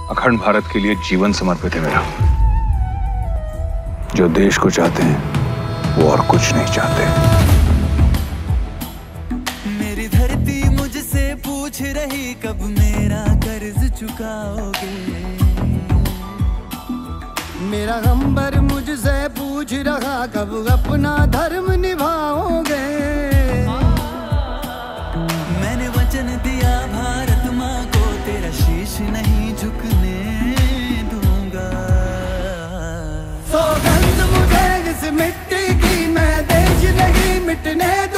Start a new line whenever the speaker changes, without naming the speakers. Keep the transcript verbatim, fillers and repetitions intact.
अखंड भारत के लिए जीवन समर्पित है मेरा। जो देश को चाहते हैं वो और कुछ नहीं चाहते।
मेरी धरती मुझसे पूछ रही कब मेरा कर्ज चुकाओगे।
मेरा गंबर मुझसे पूछ रहा कब अपना धर्म निभाओगे।
मैंने वचन दिया भारत माँ को तेरा शीश नहीं झुकने दूंगा।
सौगंध मुझे इस मिट्टी की, मैं देश नहीं मिटने दूंगा।